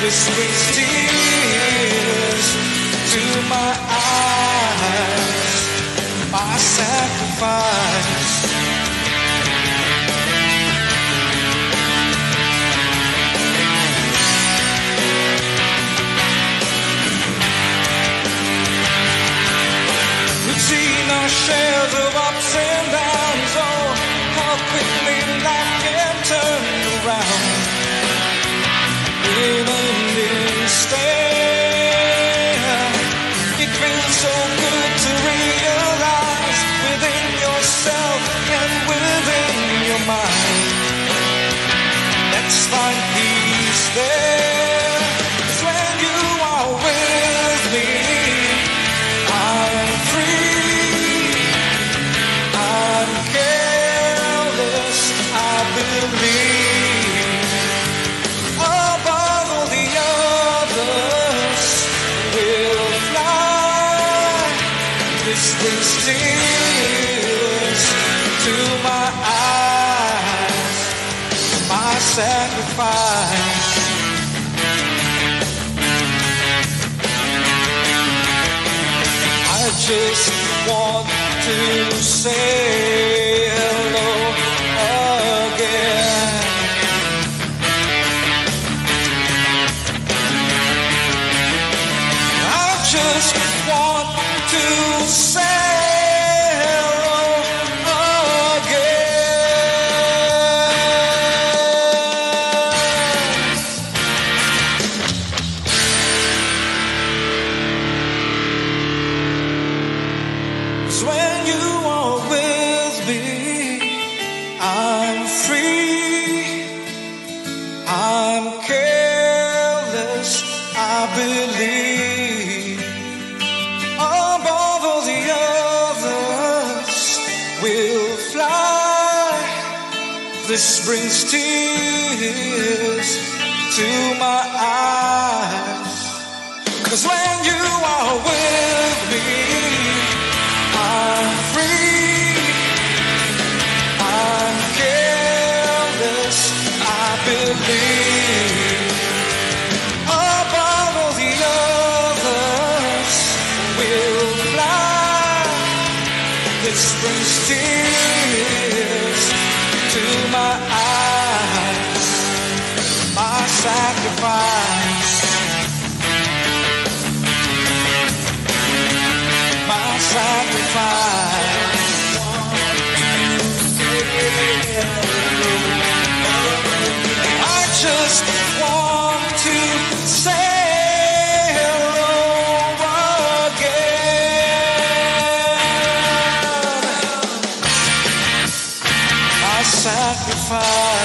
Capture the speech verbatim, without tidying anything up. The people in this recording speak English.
This brings tears to my eyes, my sacrifice. We've seen our shares of ups and downs, oh, how quickly life can turn around. In an instant, it feels so good to realize within yourself and within your mind, let's find peace there. 'Cause when you are with me, I'm free, I'm careless, I believe. This brings tears to my eyes, my sacrifice. I just want to say hello again. I just want to say hello again. 'Cause when you are with me, I'm free, I'm careless, I believe. Above all the others will fly. This brings tears to my eyes. 'Cause when you are with me, I'm free, I'm careless, I believe. Above all the others will fly. This brings tears to my eyes, my sacrifice, my sacrifice. I just want to say sacrifice.